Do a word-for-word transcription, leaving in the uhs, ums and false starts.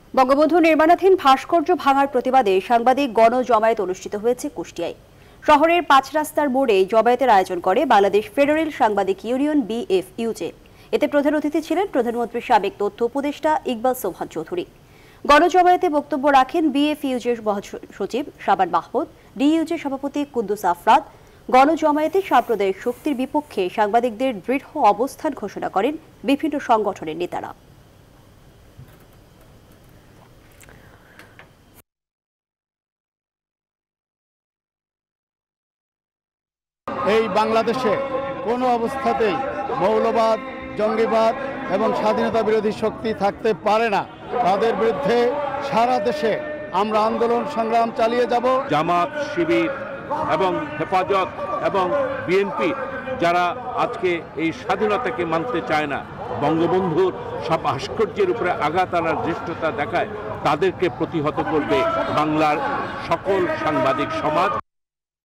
বঙ্গবন্ধু নির্মাণাধীন ভাস্কর্য ভাঙার প্রতিবাদে সাংবাদিক গণজমায়েত অনুষ্ঠিত হয়েছে কুষ্টিয়ায়। শহরের পাঁচ রাস্তার মোড়ে জমায়েতের আয়োজন করে বাংলাদেশ ফেডারেল সাংবাদিক ইউনিয়ন বিএফইউজে। এতে প্রধান অতিথি ছিলেন প্রধানমন্ত্রীর সাবেক তথ্য উপদেষ্টা ইকবাল সোবহান চৌধুরী। গণজমায়েতে বক্তব্য রাখেন বিএফইউজের মহাসচিব শাবান মাহমুদ, ডিইউজের সভাপতি কুদ্দুস আফরাদ। গণজমায়েতে সাম্প্রদায়িক শক্তির বিপক্ষে সাংবাদিকদের দৃঢ় অবস্থান ঘোষণা করেন বিভিন্ন সংগঠনের নেতারা। এই বাংলাদেশে কোনো অবস্থাতেই মৌলবাদ, জঙ্গিবাদ এবং স্বাধীনতা বিরোধী শক্তি থাকতে পারে না। তাদের বিরুদ্ধে সারা দেশে আমরা আন্দোলন সংগ্রাম চালিয়ে যাব। জামাত, শিবির এবং হেফাজত এবং বিএনপি যারা আজকে এই স্বাধীনতাকে মানতে চায় না, বঙ্গবন্ধুর সব ভাস্কর্যের উপরে আঘাত আনার ধৃষ্টতা দেখায়, তাদেরকে প্রতিহত করবে বাংলার সকল সাংবাদিক সমাজ।